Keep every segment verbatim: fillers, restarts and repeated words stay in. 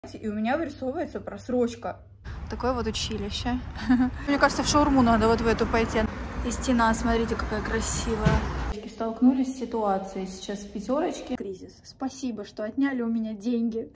и у меня вырисовывается просрочка. Такое вот училище. Мне кажется, в шаурму надо вот в эту пойти. И стена, смотрите, какая красивая. Столкнулись с ситуацией сейчас в пятерочке. Кризис. Спасибо, что отняли у меня деньги.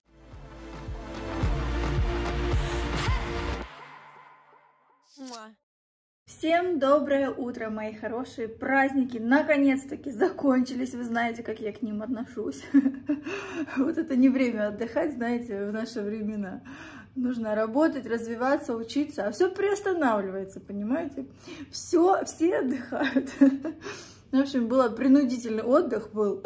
Всем доброе утро, мои хорошие. Праздники наконец-таки закончились. Вы знаете, как я к ним отношусь. Вот это не время отдыхать, знаете, в наши времена. Нужно работать, развиваться, учиться, а все приостанавливается, понимаете? Все, все отдыхают. В общем, был принудительный отдых был.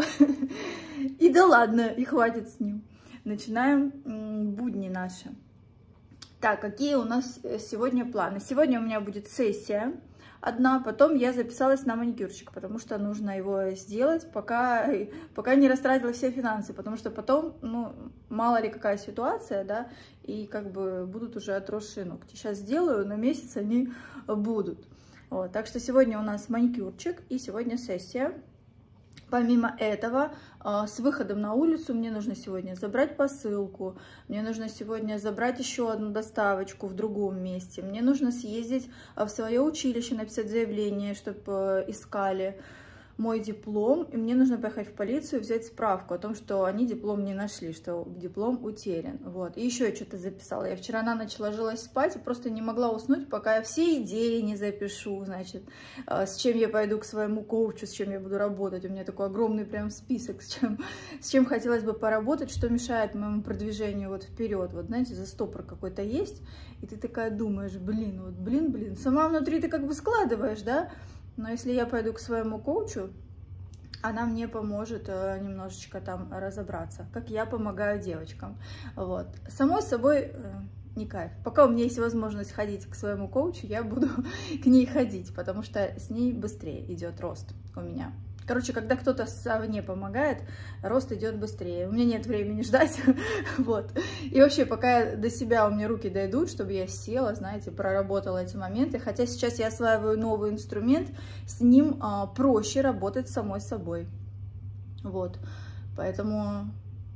И да ладно, и хватит с ним. Начинаем будни наши. Так, какие у нас сегодня планы? Сегодня у меня будет сессия одна, потом я записалась на маникюрчик, потому что нужно его сделать, пока, пока не растратила все финансы, потому что потом, ну, мало ли какая ситуация, да, и как бы будут уже отросшие ногти. Сейчас сделаю, на месяц они будут. Вот, так что сегодня у нас маникюрчик и сегодня сессия. Помимо этого, с выходом на улицу мне нужно сегодня забрать посылку, мне нужно сегодня забрать еще одну доставочку в другом месте, мне нужно съездить в свое училище, написать заявление, чтобы искали мой диплом, и мне нужно поехать в полицию, взять справку о том, что они диплом не нашли, что диплом утерян. Вот. И еще я что-то записала. Я вчера на ночь ложилась спать и просто не могла уснуть, пока я все идеи не запишу, значит, с чем я пойду к своему коучу, с чем я буду работать. У меня такой огромный прям список, с чем, с чем хотелось бы поработать, что мешает моему продвижению вот вперед. Вот, знаете, застопор какой-то есть, и ты такая думаешь, блин, вот, блин, блин, сама внутри ты как бы складываешь, да? Но если я пойду к своему коучу, она мне поможет э, немножечко там разобраться, как я помогаю девочкам. Вот. Само собой, э, не кайф. Пока у меня есть возможность ходить к своему коучу, я буду к ней ходить, потому что с ней быстрее идет рост у меня. Короче, когда кто-то совне помогает, рост идет быстрее. У меня нет времени ждать. Вот. И вообще, пока до себя у меня руки дойдут, чтобы я села, знаете, проработала эти моменты. Хотя сейчас я осваиваю новый инструмент, с ним а, проще работать самой собой. Вот. Поэтому,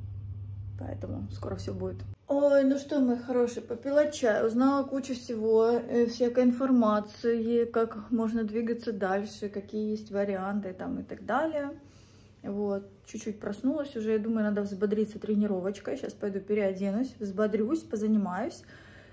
поэтому скоро все будет. Ой, ну что, мои хорошие, попила чай, узнала кучу всего, э, всякой информации, как можно двигаться дальше, какие есть варианты там и так далее. Вот, чуть-чуть проснулась уже, я думаю, надо взбодриться тренировочкой. Сейчас пойду переоденусь, взбодрюсь, позанимаюсь,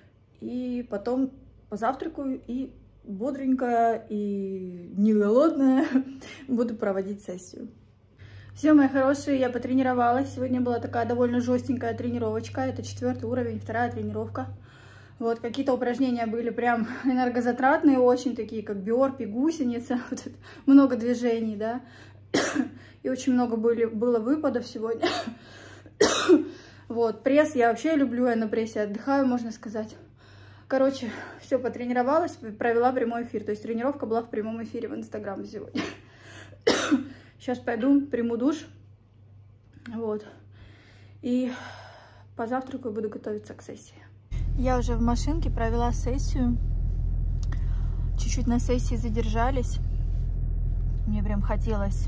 и потом позавтракаю, и бодренькая, и не голодная буду проводить сессию. Все, мои хорошие, я потренировалась. Сегодня была такая довольно жестенькая тренировочка. Это четвертый уровень, вторая тренировка. Вот, какие-то упражнения были прям энергозатратные, очень такие, как бёрпи, гусеница. Вот это, много движений, да. И очень много были, было выпадов сегодня. Вот, пресс я вообще люблю, я на прессе отдыхаю, можно сказать. Короче, все, потренировалась, провела прямой эфир. То есть тренировка была в прямом эфире в Инстаграм сегодня. Сейчас пойду, приму душ, вот, и позавтракаю, буду готовиться к сессии. Я уже в машинке провела сессию, чуть-чуть на сессии задержались, мне прям хотелось,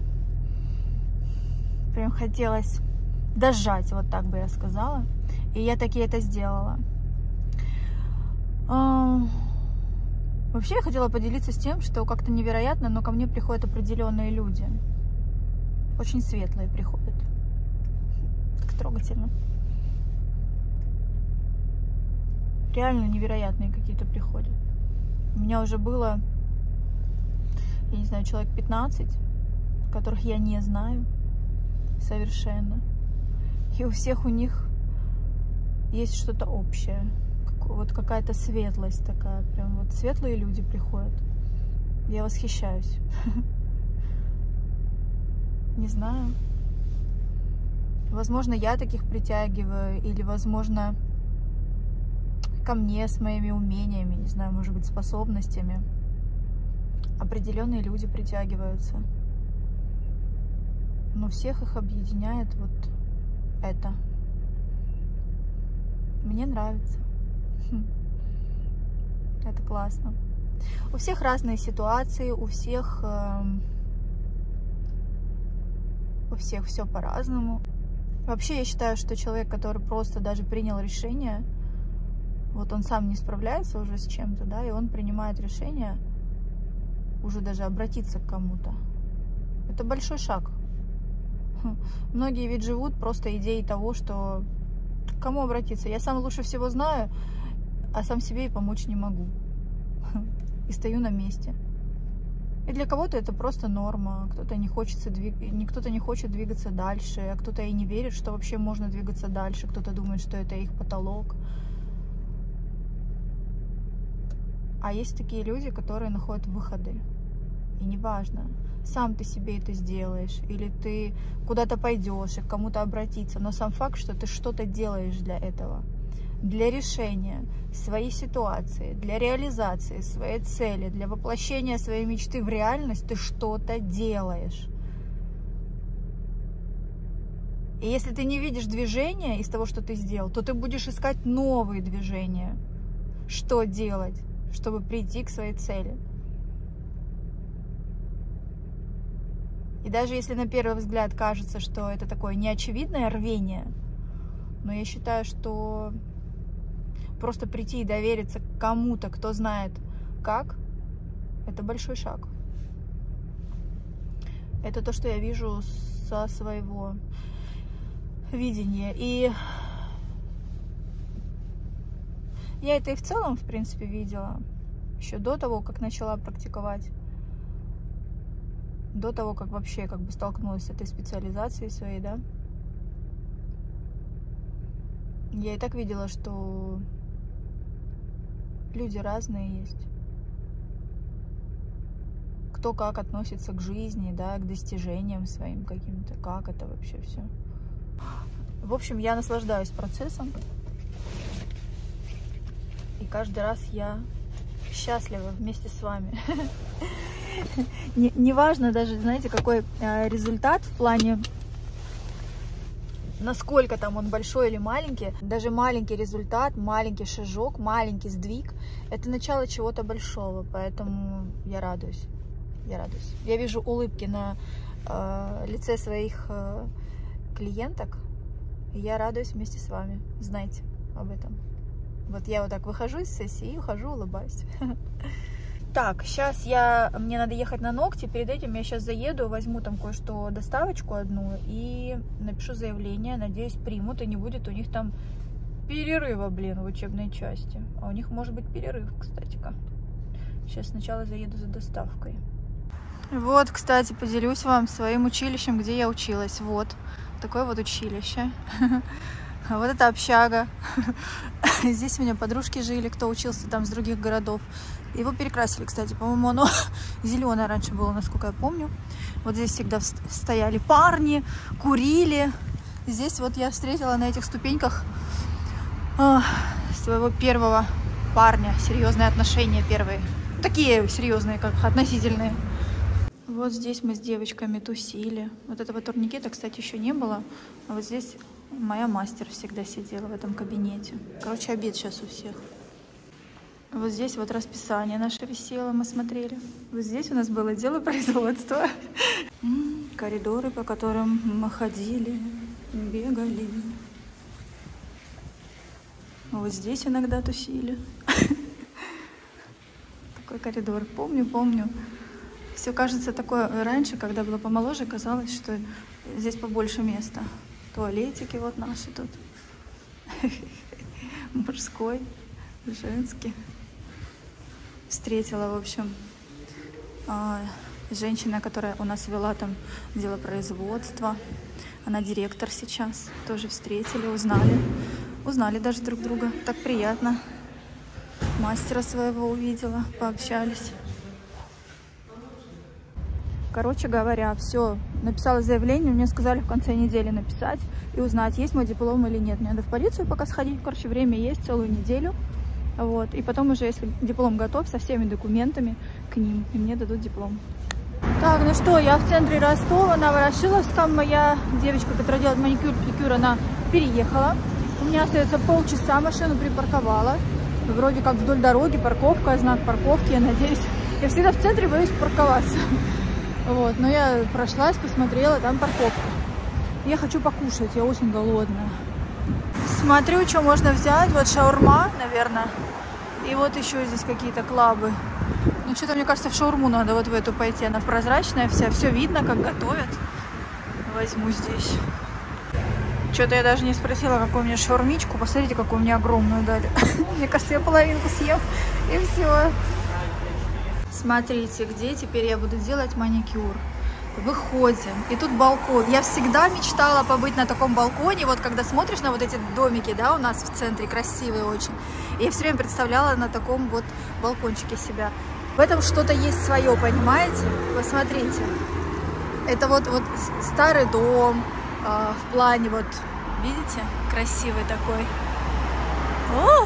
прям хотелось дожать, вот так бы я сказала, и я таки это сделала. Вообще я хотела поделиться с тем, что как-то невероятно, но ко мне приходят определенные люди. Очень светлые приходят. Так трогательно. Реально невероятные какие-то приходят. У меня уже было, я не знаю, человек пятнадцать, которых я не знаю совершенно. И у всех у них есть что-то общее. Вот какая-то светлость такая. Прям вот светлые люди приходят. Я восхищаюсь. Не знаю. Возможно, я таких притягиваю, или, возможно, ко мне с моими умениями, не знаю, может быть, способностями определенные люди притягиваются. Но всех их объединяет вот это. Мне нравится. Это классно. У всех разные ситуации, у всех... Э У всех все по-разному. Вообще, я считаю, что человек, который просто даже принял решение, вот он сам не справляется уже с чем-то, да, и он принимает решение уже даже обратиться к кому-то. Это большой шаг. Многие ведь живут просто идеей того, что к кому обратиться. Я сам лучше всего знаю, а сам себе и помочь не могу. И стою на месте. И для кого-то это просто норма. Кто-то не хочется двиг... кто-то не хочет двигаться дальше, а кто-то и не верит, что вообще можно двигаться дальше. Кто-то думает, что это их потолок. А есть такие люди, которые находят выходы. И неважно, сам ты себе это сделаешь, или ты куда-то пойдешь и к кому-то обратиться, но сам факт, что ты что-то делаешь для этого, для решения своей ситуации, для реализации своей цели, для воплощения своей мечты в реальность, ты что-то делаешь. И если ты не видишь движения из того, что ты сделал, то ты будешь искать новые движения. Что делать, чтобы прийти к своей цели? И даже если на первый взгляд кажется, что это такое неочевидное рвение, но я считаю, что просто прийти и довериться кому-то, кто знает как, это большой шаг. Это то, что я вижу со своего видения. И я это и в целом, в принципе, видела еще до того, как начала практиковать. До того, как вообще как бы столкнулась с этой специализацией своей, да, я и так видела, что люди разные есть. Кто как относится к жизни, да, к достижениям своим каким-то, как это вообще все. В общем, я наслаждаюсь процессом. И каждый раз я счастлива вместе с вами. Неважно не даже, знаете, какой э, результат в плане, насколько там он большой или маленький. Даже маленький результат, маленький шажок, маленький сдвиг — это начало чего-то большого. Поэтому я радуюсь. Я радуюсь. Я вижу улыбки на э, лице своих э, клиенток. И я радуюсь вместе с вами. Знайте об этом. Вот я вот так выхожу из сессии и ухожу, улыбаюсь. Так, сейчас я, мне надо ехать на ногти, перед этим я сейчас заеду, возьму там кое-что, доставочку одну и напишу заявление, надеюсь, примут, и не будет у них там перерыва, блин, в учебной части. А у них может быть перерыв, кстати-ка. Сейчас сначала заеду за доставкой. Вот, кстати, поделюсь вам своим училищем, где я училась. Вот, такое вот училище. Вот это общага. Здесь у меня подружки жили, кто учился там с других городов. Его перекрасили, кстати, по-моему, оно зеленое раньше было, насколько я помню. Вот здесь всегда стояли парни, курили. Здесь вот я встретила на этих ступеньках э, своего первого парня. Серьезные отношения первые. Такие серьезные, как относительные. Вот здесь мы с девочками тусили. Вот этого турникета, кстати, еще не было. А вот здесь моя мастер всегда сидела в этом кабинете. Короче, обед сейчас у всех. Вот здесь вот расписание наше висело, мы смотрели. Вот здесь у нас было дело производства. Коридоры, по которым мы ходили, бегали. Вот здесь иногда тусили. Такой коридор. Помню, помню. Все кажется такое. Раньше, когда было помоложе, казалось, что здесь побольше места. Туалетики вот наши тут. Мужской, женский. Встретила, в общем, женщина, которая у нас вела там дело производства. Она директор сейчас. Тоже встретили, узнали. Узнали даже друг друга. Так приятно. Мастера своего увидела, пообщались. Короче говоря, все. Написала заявление, мне сказали в конце недели написать и узнать, есть мой диплом или нет. Мне надо в полицию пока сходить. Короче, время есть, целую неделю. Вот. И потом уже, если диплом готов, со всеми документами к ним, и мне дадут диплом. Так, ну что, я в центре Ростова, на Ворошиловском. Моя девочка, которая делает маникюр, педикюр, она переехала. У меня остается полчаса, машину припарковала. Вроде как вдоль дороги, парковка, знак парковки, я надеюсь. Я всегда в центре боюсь парковаться. Вот, но я прошлась, посмотрела, там парковка. Я хочу покушать, я очень голодная. Смотрю, что можно взять. Вот шаурма, наверное. И вот еще здесь какие-то клабы. Ну, что-то, мне кажется, в шаурму надо вот в эту пойти. Она прозрачная вся, все видно, как готовят. Возьму здесь. Что-то я даже не спросила, какую у меня шаурмичку. Посмотрите, какую мне огромную дали. Мне кажется, я половинку съем, и все. Смотрите, где теперь я буду делать маникюр. Выходим, и тут балкон. Я всегда мечтала побыть на таком балконе, вот когда смотришь на вот эти домики, да, у нас в центре, красивые очень. И я все время представляла на таком вот балкончике себя. В этом что-то есть свое, понимаете? Посмотрите. Это вот, вот старый дом, э, в плане вот, видите, красивый такой. О!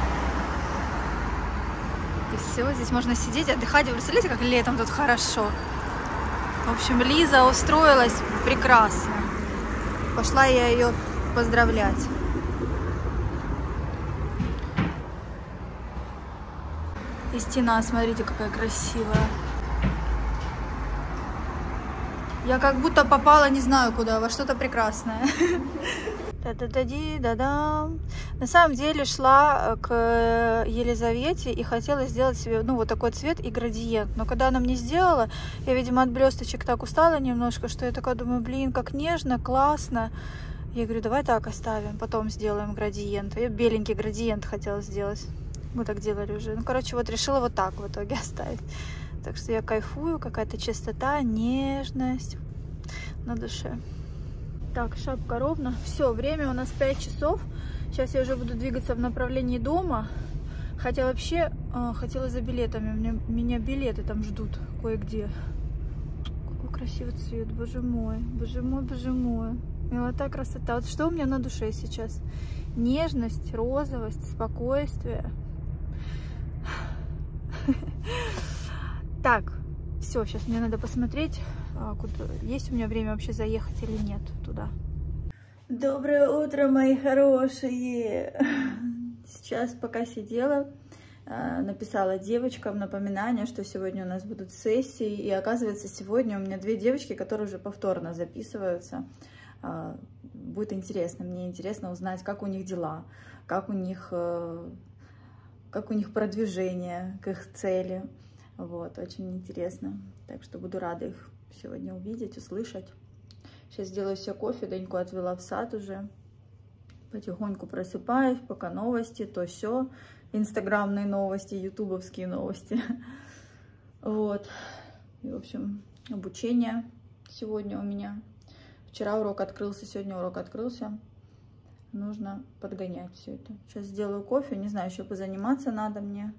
И все, здесь можно сидеть, отдыхать. Вы представляете, как летом тут хорошо. В общем, Лиза устроилась прекрасно. Пошла я ее поздравлять. И стена, смотрите, какая красивая. Я как будто попала, не знаю куда, во что-то прекрасное. Да-да-да-ди-да-дам. На самом деле шла к Елизавете и хотела сделать себе, ну, вот такой цвет и градиент. Но когда она мне сделала, я, видимо, от блесточек так устала немножко, что я такая думаю, блин, как нежно, классно. Я говорю, давай так оставим, потом сделаем градиент. Я беленький градиент хотела сделать. Мы так делали уже. Ну, короче, вот решила вот так в итоге оставить. Так что я кайфую, какая-то чистота, нежность на душе. Так, шапка ровно. Все, время у нас пять часов. Сейчас я уже буду двигаться в направлении дома. Хотя вообще э, хотела за билетами. Меня, меня билеты там ждут кое-где. Какой красивый цвет, боже мой. Боже мой, боже мой. Милота, красота. Вот что у меня на душе сейчас? Нежность, розовость, спокойствие. Так, все, сейчас мне надо посмотреть, куда, есть у меня время вообще заехать или нет туда. Доброе утро, мои хорошие! Сейчас, пока сидела, написала девочкам напоминание, что сегодня у нас будут сессии. И оказывается, сегодня у меня две девочки, которые уже повторно записываются. Будет интересно, мне интересно узнать, как у них дела, как у них, как у них продвижение к их цели. Вот, очень интересно. Так что буду рада их сегодня увидеть, услышать. Сейчас сделаю себе кофе, Даньку отвела в сад уже. Потихоньку просыпаюсь, пока новости, то все. Инстаграмные новости, ютубовские новости. Вот. И, в общем, обучение сегодня у меня. Вчера урок открылся, сегодня урок открылся. Нужно подгонять все это. Сейчас сделаю кофе, не знаю, еще позаниматься надо мне.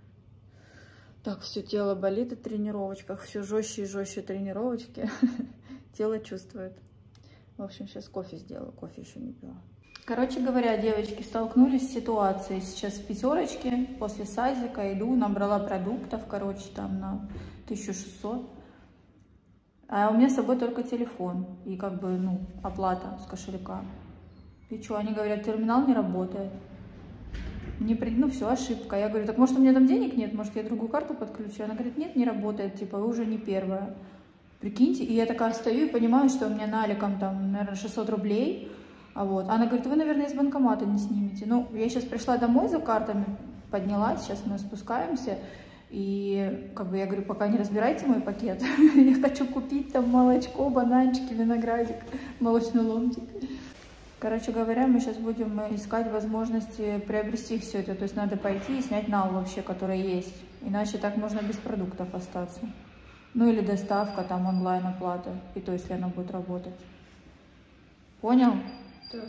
Так, все тело болит от тренировочках, все жестче и жестче тренировочки. Тело чувствует. В общем, сейчас кофе сделаю, кофе еще не пила. Короче говоря, девочки, столкнулись с ситуацией. Сейчас в пятерочке, после садика иду, набрала продуктов, короче, там на тысячу шестьсот. А у меня с собой только телефон и как бы, ну, оплата с кошелька. И что, они говорят, терминал не работает. Мне, ну, все, ошибка. Я говорю, так может у меня там денег нет, может я другую карту подключу? Она говорит, нет, не работает, типа, вы уже не первая. Прикиньте, и я такая стою и понимаю, что у меня наликом там, наверное, шестьсот рублей. А вот, она говорит, вы, наверное, из банкомата не снимете. Ну, я сейчас пришла домой за картами, поднялась, сейчас мы спускаемся. И, как бы, я говорю, пока не разбирайте мой пакет. Я хочу купить там молочко, бананчики, виноградик, молочный ломтик. Короче говоря, мы сейчас будем искать возможности приобрести все это. То есть надо пойти и снять нал вообще, который есть. Иначе так можно без продуктов остаться. Ну или доставка, там онлайн оплата. И то, если она будет работать. Понял? Да.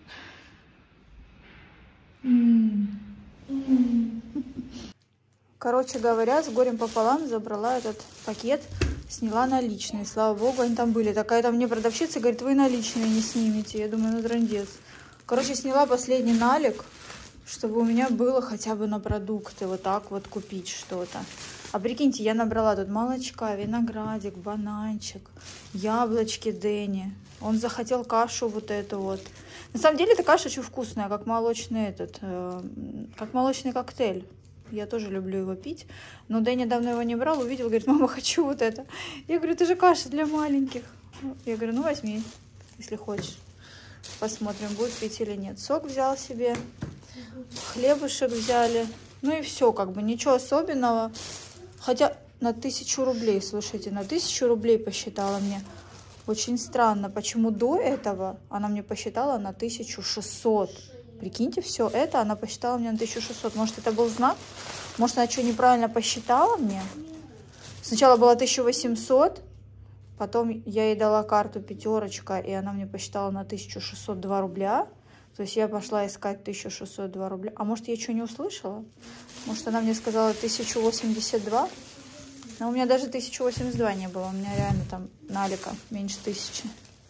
Короче говоря, с горем пополам забрала этот пакет, сняла наличные. Слава богу, они там были. Такая-то мне продавщица говорит, вы наличные не снимете. Я думаю, ну трындец. Короче, сняла последний налик, чтобы у меня было хотя бы на продукты. Вот так вот купить что-то. А прикиньте, я набрала тут молочка, виноградик, бананчик, яблочки Дэнни. Он захотел кашу вот эту вот. На самом деле эта каша очень вкусная, как молочный этот, э, как молочный коктейль. Я тоже люблю его пить. Но Дэнни давно его не брал, увидел, говорит, мама, хочу вот это. Я говорю, это же каша для маленьких. Я говорю, ну возьми. если хочешь. Посмотрим, будет пить или нет. Сок взял себе, хлебушек взяли. Ну и все, как бы ничего особенного. Хотя на тысячу рублей, слушайте, на тысячу рублей посчитала мне. Очень странно, почему до этого она мне посчитала на тысячу шестьсот. Прикиньте, все это она посчитала мне на тысячу шестьсот. Может, это был знак? Может, она что, неправильно посчитала мне? Сначала было тысяча восемьсот, потом я ей дала карту пятерочка, и она мне посчитала на тысячу шестьсот два рубля. То есть я пошла искать тысячу шестьсот два рубля. А может, я что, не услышала? Может, она мне сказала тысяча восемьдесят два? Но у меня даже тысяча восемьдесят два не было. У меня реально там налика меньше тысячи.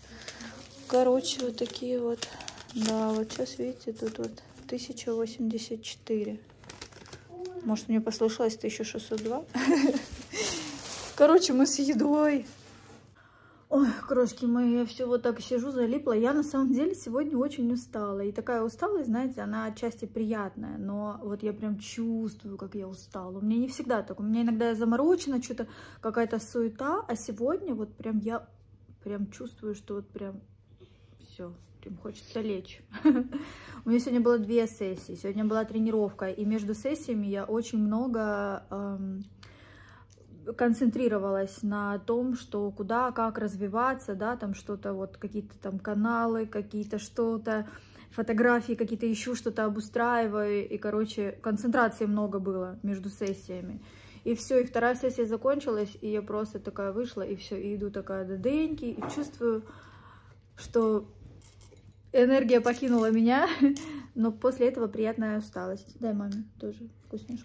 Короче, вот такие вот. Да, вот сейчас, видите, тут вот тысяча восемьдесят четыре. Может, мне послышалось тысяча шестьсот два? Короче, мы с едой. Ой, крошки мои, я все вот так сижу, залипла. Я на самом деле сегодня очень устала. И такая усталость, знаете, она отчасти приятная. Но вот я прям чувствую, как я устала. У меня не всегда так. У меня иногда я заморочена, что-то какая-то суета. А сегодня вот прям я прям чувствую, что вот прям все, прям хочется лечь. У меня сегодня было две сессии. Сегодня была тренировка. И между сессиями я очень много... Эм, концентрировалась на том, что куда, как развиваться, да, там что-то, вот какие-то там каналы, какие-то что-то, фотографии какие-то ищу, что-то обустраиваю, и, короче, концентрации много было между сессиями. И все, и вторая сессия закончилась, и я просто такая вышла, и все, и иду такая до Деньки, и чувствую, что энергия покинула меня, но после этого приятная усталость. Дай маме тоже вкусняшку.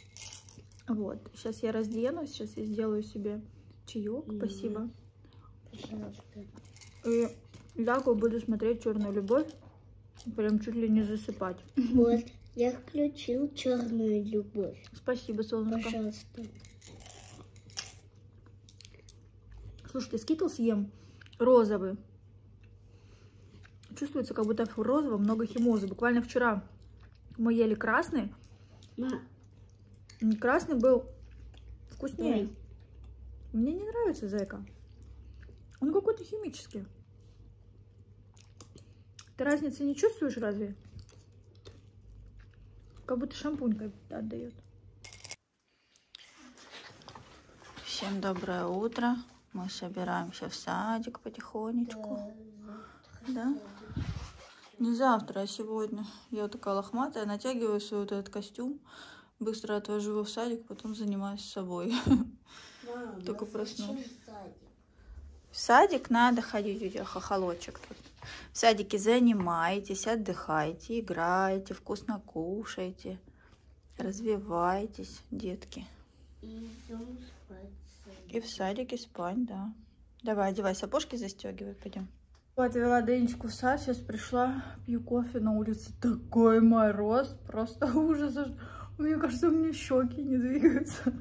Вот, сейчас я разденусь, сейчас я сделаю себе чаек, mm-hmm. Спасибо. Пожалуйста. И Яку буду смотреть «Черную любовь», прям чуть ли не засыпать. Вот, я включил «Черную любовь». Спасибо, солнышко. Пожалуйста. Слушайте, скитлс ем розовый. Чувствуется, как будто в розовом много химозы. Буквально вчера мы ели красный. Ма. Красный был вкуснее. Ой. Мне не нравится, зайка. Он какой-то химический. Ты разницы не чувствуешь разве? Как будто шампунь как-то отдает. Всем доброе утро. Мы собираемся в садик потихонечку. Да? Не завтра, а сегодня. Я вот такая лохматая, натягиваю свой вот этот костюм. Быстро отвожу его в садик, потом занимаюсь собой. Мам, только проснулась. В садик надо ходить, у тебя хохолочек тут. В садике занимайтесь, отдыхайте, играйте, вкусно кушайте, развивайтесь, детки. И идем спать. И в садике спать, да. Давай, одевай сапожки, застегивай, пойдем. Отвела Денечку в сад, сейчас пришла, пью кофе, на улице такой мороз, просто ужас. Мне кажется, у меня щеки не двигаются.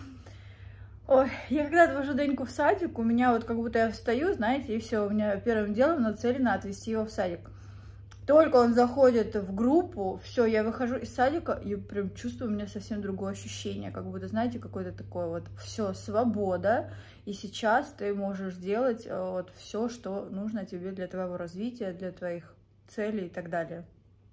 Ой, я когда отвожу Деньку в садик, у меня вот как будто я встаю, знаете, и все, у меня первым делом нацелено отвезти его в садик. Только он заходит в группу, все, я выхожу из садика и прям чувствую, у меня совсем другое ощущение, как будто, знаете, какое-то такое вот, все, свобода, и сейчас ты можешь делать вот все, что нужно тебе для твоего развития, для твоих целей и так далее.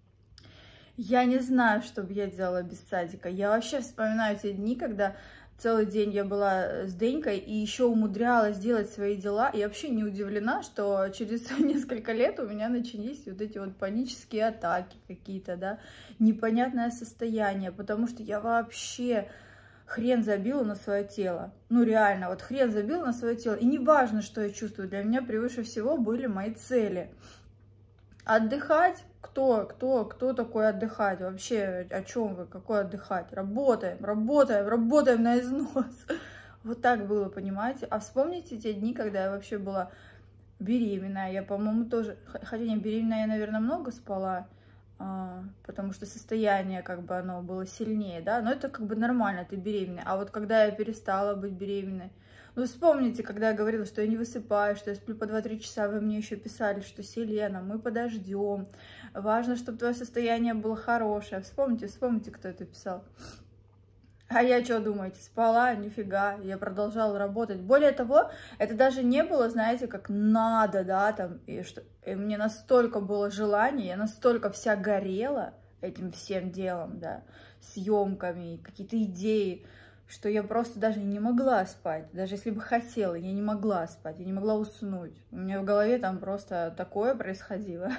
Я не знаю, что бы я делала без садика. Я вообще вспоминаю те дни, когда целый день я была с Денькой и еще умудрялась делать свои дела. И вообще не удивлена, что через несколько лет у меня начались вот эти вот панические атаки какие-то, да, непонятное состояние, потому что я вообще хрен забила на свое тело. Ну реально, вот хрен забила на свое тело. И не важно, что я чувствую, для меня превыше всего были мои цели. Отдыхать? Кто, кто, кто такой отдыхать? Вообще, о чем вы? Какой отдыхать? Работаем, работаем, работаем на износ. Вот так было, понимаете? А вспомните те дни, когда я вообще была беременная. Я, по-моему, тоже... Хотя не беременная, я, наверное, много спала, потому что состояние, как бы, оно было сильнее, да? Но это, как бы, нормально, ты беременная. А вот когда я перестала быть беременной... Ну, вспомните, когда я говорила, что я не высыпаюсь, что я сплю по два-три часа, вы мне еще писали, что Селена, мы подождем, важно, чтобы твое состояние было хорошее. Вспомните, вспомните, кто это писал. А я что, думаете, спала? Нифига, я продолжала работать. Более того, это даже не было, знаете, как надо, да, там, и что и мне настолько было желание, я настолько вся горела этим всем делом, да, съемками, какие-то идеи, что я просто даже не могла спать. Даже если бы хотела, я не могла спать, я не могла уснуть. У меня в голове там просто такое происходило.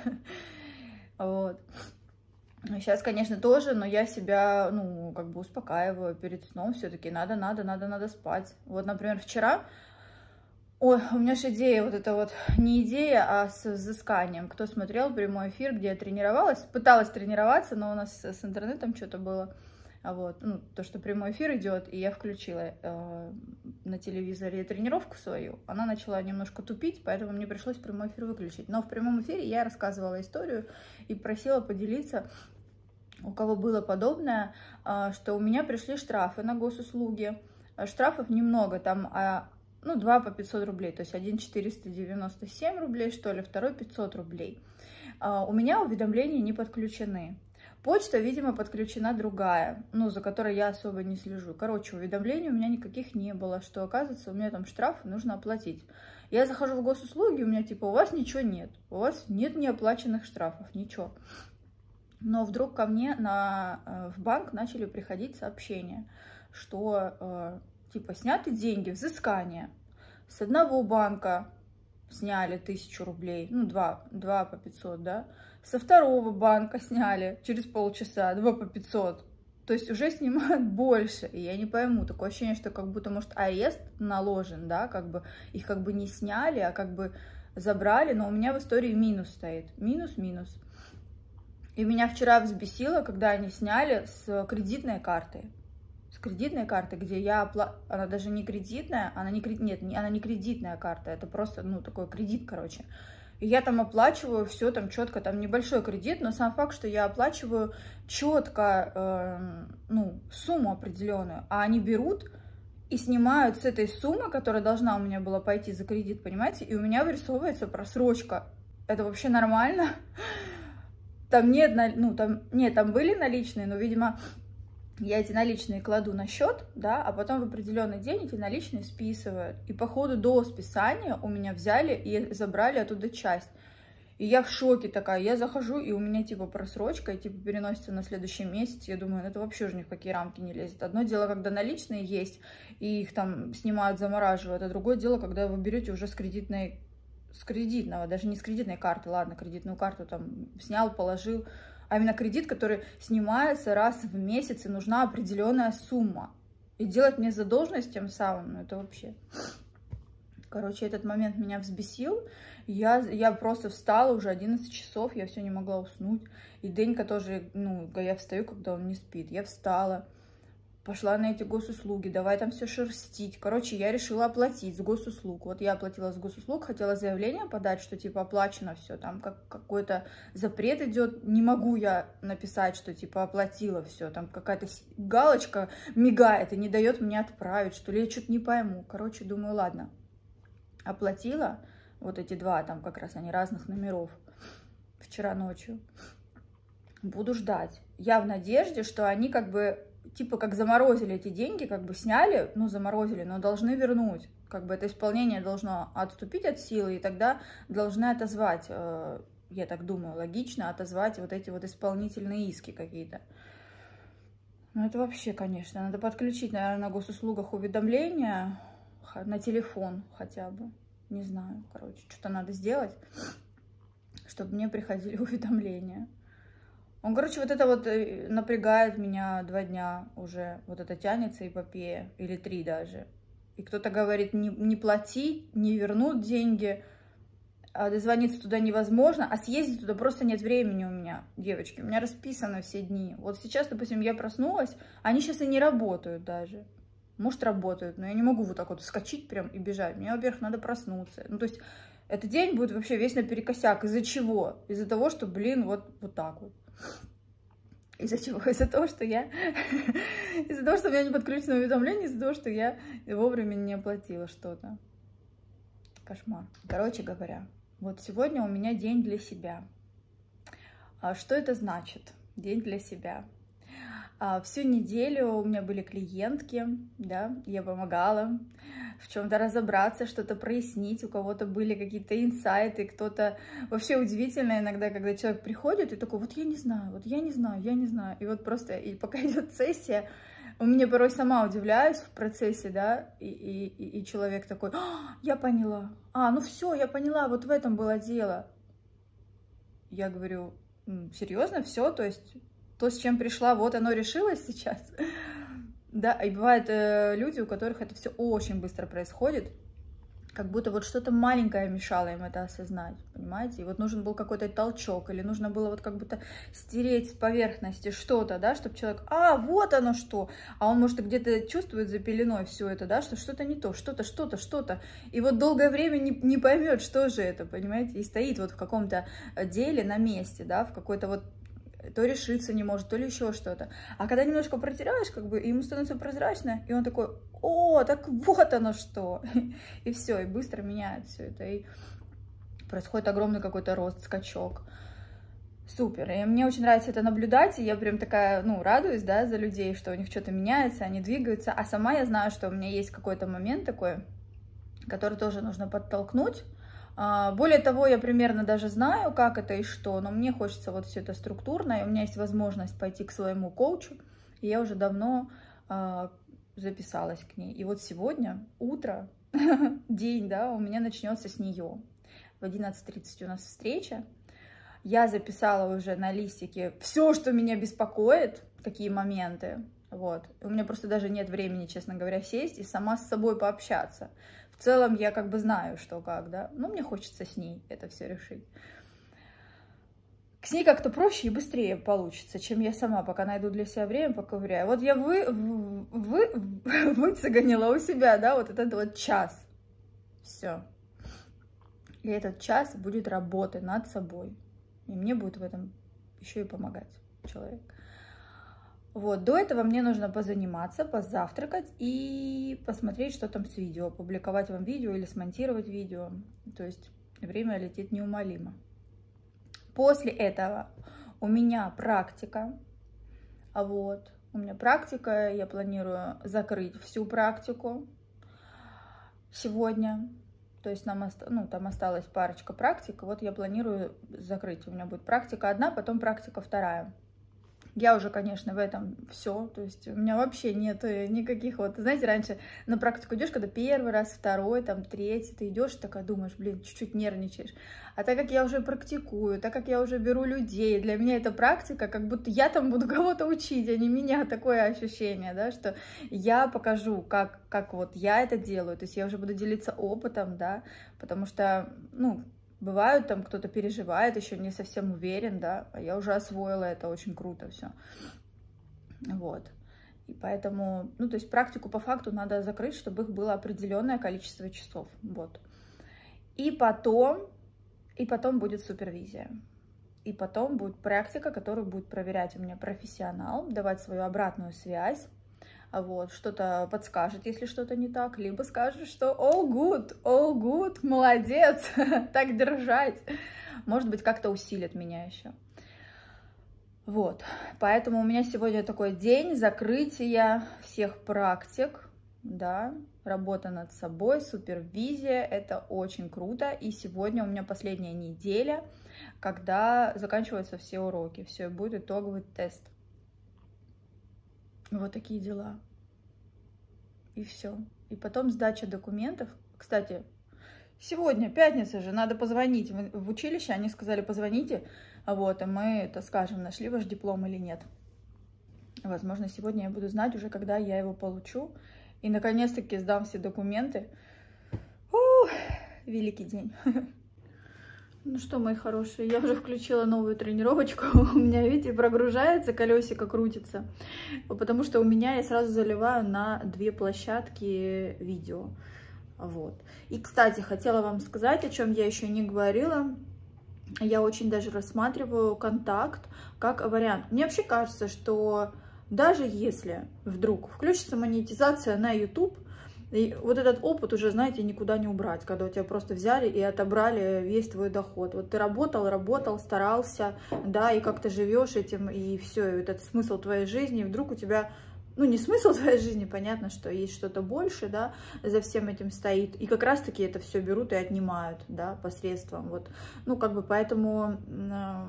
Вот. Сейчас, конечно, тоже, но я себя, ну, как бы успокаиваю перед сном. Все-таки надо, надо, надо, надо спать. Вот, например, вчера... Ой, у меня же идея, вот это вот, не идея, а с взысканием. Кто смотрел прямой эфир, где я тренировалась? Пыталась тренироваться, но у нас с интернетом что-то было. Вот, ну, то, что прямой эфир идет, и я включила э, на телевизоре тренировку свою. Она начала немножко тупить, поэтому мне пришлось прямой эфир выключить. Но в прямом эфире я рассказывала историю и просила поделиться, у кого было подобное, э, что у меня пришли штрафы на госуслуги. Штрафов немного, там, э, ну, два по пятьсот рублей, то есть один четыреста девяносто семь рублей, что ли, второй пятьсот рублей. Э, у меня уведомления не подключены. Почта, видимо, подключена другая, ну, за которой я особо не слежу. Короче, уведомлений у меня никаких не было, что, оказывается, у меня там штрафы нужно оплатить. Я захожу в госуслуги, у меня типа, у вас ничего нет, у вас нет неоплаченных штрафов, ничего. Но вдруг ко мне на, в банк начали приходить сообщения, что, типа, сняты деньги, взыскание. С одного банка сняли тысячу рублей, ну, два, два по пятьсот, да. Со второго банка сняли через полчаса два по пятьсот. То есть уже снимают больше. И я не пойму, такое ощущение, что как будто, может, арест наложен, да, как бы их как бы не сняли, а как бы забрали. Но у меня в истории минус стоит. Минус, минус. И меня вчера взбесило, когда они сняли с кредитной карты. С кредитной карты, где я опла... Она даже не кредитная, она не кредит... Нет, она не кредитная карта, это просто, ну, такой кредит, короче. И я там оплачиваю все там четко, там небольшой кредит, но сам факт, что я оплачиваю четко, э, ну, сумму определенную, а они берут и снимают с этой суммы, которая должна у меня была пойти за кредит, понимаете, и у меня вырисовывается просрочка. Это вообще нормально? Там нет, ну, там, нет, там были наличные, но, видимо, я эти наличные кладу на счет, да, а потом в определенный день эти наличные списывают. И по ходу до списания у меня взяли и забрали оттуда часть. И я в шоке такая, я захожу, и у меня типа просрочка, и типа переносится на следующий месяц. Я думаю, ну это вообще уже ни в какие рамки не лезет. Одно дело, когда наличные есть, и их там снимают, замораживают, а другое дело, когда вы берете уже с кредитной, с кредитного, даже не с кредитной карты, ладно, кредитную карту там снял, положил, а именно кредит, который снимается раз в месяц, и нужна определенная сумма. И делать мне задолженность тем самым, ну это вообще... Короче, этот момент меня взбесил. Я, я просто встала уже одиннадцать часов, я все не могла уснуть. И Денька тоже, ну, я встаю, когда он не спит. Я встала, пошла на эти госуслуги, давай там все шерстить. Короче, я решила оплатить с госуслуг. Вот я оплатила с госуслуг, хотела заявление подать, что типа оплачено все, там как, какой-то запрет идет. Не могу я написать, что типа оплатила все, там какая-то галочка мигает и не дает мне отправить, что ли, я что-то не пойму. Короче, думаю, ладно, оплатила вот эти два, там как раз они разных номеров вчера ночью. Буду ждать. Я в надежде, что они как бы типа как заморозили эти деньги, как бы сняли, ну заморозили, но должны вернуть. Как бы это исполнение должно отступить от силы, и тогда должны отозвать, э, я так думаю, логично отозвать вот эти вот исполнительные иски какие-то. Ну это вообще, конечно, надо подключить, наверное, на госуслугах уведомления на телефон хотя бы. Не знаю, короче, что-то надо сделать, чтобы мне приходили уведомления. Он, короче, вот это вот напрягает меня два дня уже. Вот это тянется эпопея, или три даже. И кто-то говорит, не, не плати, не вернут деньги, а дозвониться туда невозможно, а съездить туда просто нет времени у меня, девочки. У меня расписаны все дни. Вот сейчас, допустим, я проснулась, они сейчас и не работают даже. Может, работают, но я не могу вот так вот вскочить прям и бежать. Мне, во-первых, надо проснуться. Ну, то есть, этот день будет вообще весь наперекосяк. Из-за чего? Из-за того, что, блин, вот, вот так вот. Из-за чего? Из-за того, что я... Из-за того, что у меня не подключено уведомление, из-за того, что я вовремя не оплатила что-то. Кошмар. Короче говоря, вот сегодня у меня день для себя. А что это значит? День для себя. Всю неделю у меня были клиентки, да, я помогала в чем-то разобраться, что-то прояснить, у кого-то были какие-то инсайты, кто-то... Вообще удивительно иногда, когда человек приходит и такой, вот я не знаю, вот я не знаю, я не знаю, и вот просто, и пока идет сессия, у меня порой сама удивляюсь в процессе, да, и, и, и человек такой, а, я поняла, а, ну все, я поняла, вот в этом было дело. Я говорю, серьезно, все, то есть то, с чем пришла, вот оно решилось сейчас. Да, и бывают э, люди, у которых это все очень быстро происходит, как будто вот что-то маленькое мешало им это осознать, понимаете? И вот нужен был какой-то толчок, или нужно было вот как будто стереть с поверхности что-то, да, чтобы человек, а, вот оно что, а он, может, где-то чувствует за пеленой все это, да, что что-то не то, что-то, что-то, что-то, и вот долгое время не, не поймет, что же это, понимаете, и стоит вот в каком-то деле на месте, да, в какой-то вот, то решиться не может, то ли еще что-то. А когда немножко протираешь, как бы, ему становится прозрачно, и он такой, о, так вот оно что. И все, и быстро меняет все это, и происходит огромный какой-то рост, скачок. Супер, и мне очень нравится это наблюдать, и я прям такая, ну, радуюсь, да, за людей, что у них что-то меняется, они двигаются, а сама я знаю, что у меня есть какой-то момент такой, который тоже нужно подтолкнуть. Более того, я примерно даже знаю, как это и что, но мне хочется вот все это структурно, и у меня есть возможность пойти к своему коучу, и я уже давно э, записалась к ней. И вот сегодня, утро, день, да, у меня начнется с нее. В одиннадцать тридцать у нас встреча. Я записала уже на листике все, что меня беспокоит, какие моменты. Вот. У меня просто даже нет времени, честно говоря, сесть и сама с собой пообщаться. В целом я как бы знаю, что как, да, но мне хочется с ней это все решить. С ней как-то проще и быстрее получится, чем я сама, пока найду для себя время, поковыряю. Вот я вы, вы, выцеганила у себя, да, вот этот вот час. Все. И этот час будет работы над собой. И мне будет в этом еще и помогать человек. Вот, до этого мне нужно позаниматься, позавтракать и посмотреть, что там с видео, опубликовать вам видео или смонтировать видео. То есть время летит неумолимо. После этого у меня практика. Вот, у меня практика, я планирую закрыть всю практику сегодня. То есть нам ну, там осталась парочка практик, вот я планирую закрыть. У меня будет практика одна, потом практика вторая. Я уже, конечно, в этом все, то есть у меня вообще нет никаких вот, знаете, раньше на практику идешь, когда первый раз, второй, там, третий, ты идешь, такая думаешь, блин, чуть-чуть нервничаешь. А так как я уже практикую, так как я уже беру людей, для меня это практика, как будто я там буду кого-то учить, а не меня, такое ощущение, да, что я покажу, как, как вот я это делаю, то есть я уже буду делиться опытом, да, потому что, ну, бывают там, кто-то переживает, еще не совсем уверен, да, а я уже освоила это, очень круто все. Вот. И поэтому, ну, то есть практику по факту надо закрыть, чтобы их было определенное количество часов, вот. И потом, и потом будет супервизия. И потом будет практика, которую будет проверять у меня профессионал, давать свою обратную связь. Вот, что-то подскажет, если что-то не так, либо скажет, что all good, all good, молодец, так держать. Может быть, как-то усилит меня еще. Вот, поэтому у меня сегодня такой день закрытия всех практик, да, работа над собой, супервизия, это очень круто. И сегодня у меня последняя неделя, когда заканчиваются все уроки, все, будет итоговый тест. Вот такие дела. И все. И потом сдача документов. Кстати, сегодня, пятница же, надо позвонить в, в училище. Они сказали, позвоните, вот, и мы это скажем, нашли ваш диплом или нет. Возможно, сегодня я буду знать уже, когда я его получу. И, наконец-таки, сдам все документы. Ух, великий день. Ну что, мои хорошие, я уже включила новую тренировочку. У меня, видите, прогружается, колесико крутится. Потому что у меня я сразу заливаю на две площадки видео. Вот. И, кстати, хотела вам сказать, о чем я еще не говорила. Я очень даже рассматриваю контакт как вариант. Мне вообще кажется, что даже если вдруг включится монетизация на YouTube, И вот этот опыт уже, знаете, никуда не убрать, когда у тебя просто взяли и отобрали весь твой доход. Вот ты работал, работал, старался, да, и как ты живешь этим, и все, и вот это смысл твоей жизни, и вдруг у тебя... Ну, не смысл твоей жизни, понятно, что есть что-то больше, да, за всем этим стоит. И как раз-таки это все берут и отнимают, да, посредством, вот. Ну, как бы, поэтому э,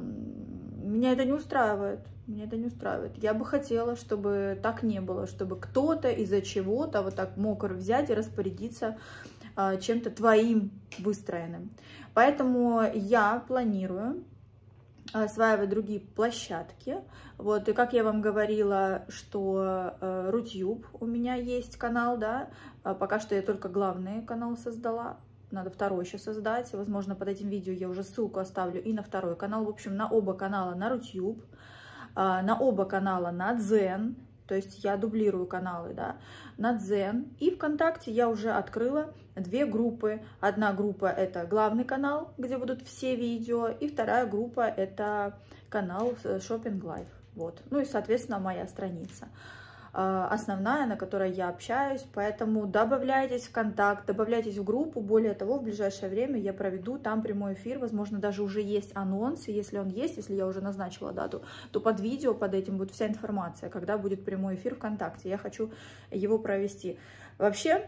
меня это не устраивает, меня это не устраивает. Я бы хотела, чтобы так не было, чтобы кто-то из-за чего-то вот так мог взять и распорядиться э, чем-то твоим выстроенным. Поэтому я планирую осваивать другие площадки. Вот, и как я вам говорила, что э, Рутюб у меня есть канал, да, а пока что я только главный канал создала, надо второй еще создать, возможно, под этим видео я уже ссылку оставлю и на второй канал, в общем, на оба канала на Рутюб, э, на оба канала на Дзен, то есть я дублирую каналы, да, на Дзен, и ВКонтакте я уже открыла две группы. Одна группа — это главный канал, где будут все видео, и вторая группа — это канал Shopping Life. Вот. Ну и, соответственно, моя страница основная, на которой я общаюсь, поэтому добавляйтесь в контакт, добавляйтесь в группу. Более того, в ближайшее время я проведу там прямой эфир, возможно, даже уже есть анонс, и если он есть, если я уже назначила дату, то под видео, под этим будет вся информация, когда будет прямой эфир ВКонтакте, я хочу его провести. Вообще,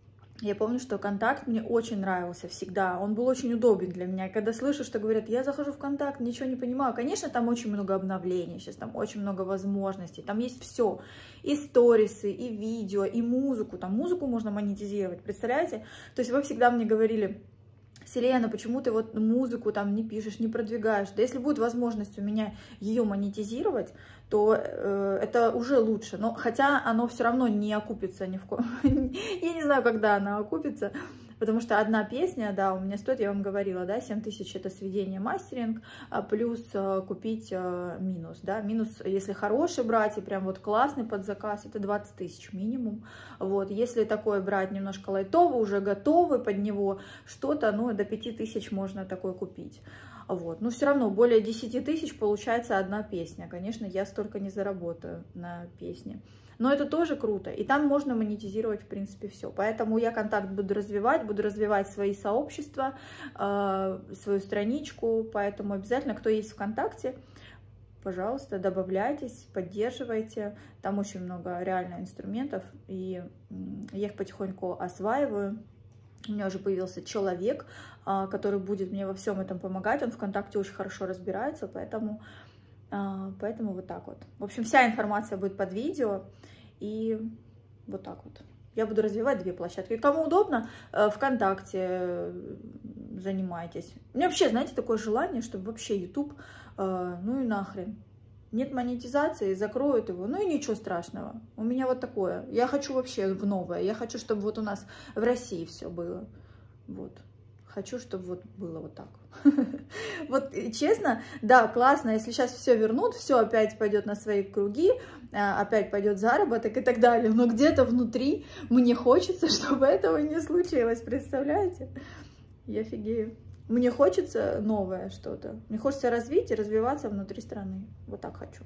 я помню, что Контакт мне очень нравился всегда, он был очень удобен для меня. Когда слышу, что говорят, я захожу в Контакт, ничего не понимаю, конечно, там очень много обновлений сейчас, там очень много возможностей, там есть все, и сторисы, и видео, и музыку, там музыку можно монетизировать, представляете? То есть вы всегда мне говорили: Селена, почему ты вот музыку там не пишешь, не продвигаешь? Да если будет возможность у меня ее монетизировать, то э, это уже лучше. Но хотя оно все равно не окупится ни в коем. Я не знаю, когда она окупится, потому что одна песня, да, у меня стоит, я вам говорила, да, семь тысяч это сведение, мастеринг, а плюс э, купить э, минус, да, минус, если хороший брать и прям вот классный под заказ, это двадцать тысяч минимум, вот, если такой брать немножко лайтовый, уже готовый под него что-то, ну, до пяти тысяч можно такой купить. Вот. Но все равно более десяти тысяч получается одна песня. Конечно, я столько не заработаю на песне. Но это тоже круто. И там можно монетизировать, в принципе, все. Поэтому я контакт буду развивать, буду развивать свои сообщества, э, свою страничку. Поэтому обязательно, кто есть ВКонтакте, пожалуйста, добавляйтесь, поддерживайте. Там очень много реально инструментов. И я их потихоньку осваиваю. У меня уже появился человек, который будет мне во всем этом помогать. Он ВКонтакте очень хорошо разбирается, поэтому, поэтому вот так вот. В общем, вся информация будет под видео. И вот так вот. Я буду развивать две площадки. Кому удобно, ВКонтакте занимайтесь. У меня вообще, знаете, такое желание, чтобы вообще YouTube, ну и нахрен. Нет монетизации, закроют его, ну и ничего страшного. У меня вот такое. Я хочу вообще в новое. Я хочу, чтобы вот у нас в России все было. Вот. Хочу, чтобы вот было вот так. Вот честно, да, классно, если сейчас все вернут, все опять пойдет на свои круги, опять пойдет заработок и так далее. Но где-то внутри мне хочется, чтобы этого не случилось. Представляете? Я офигею. Мне хочется новое что-то. Мне хочется развить и развиваться внутри страны. Вот так хочу.